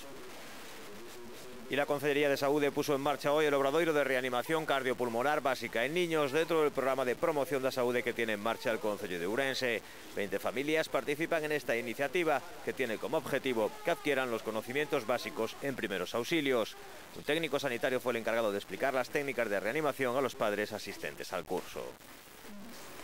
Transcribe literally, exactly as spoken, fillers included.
Y la Consellería de Saúde puso en marcha hoy el obradoiro de reanimación cardiopulmonar básica en niños dentro del programa de promoción de saúde que tiene en marcha el Concello de Ourense. veinte familias participan en esta iniciativa que tiene como objetivo que adquieran los conocimientos básicos en primeros auxilios. Un técnico sanitario fue el encargado de explicar las técnicas de reanimación a los padres asistentes al curso.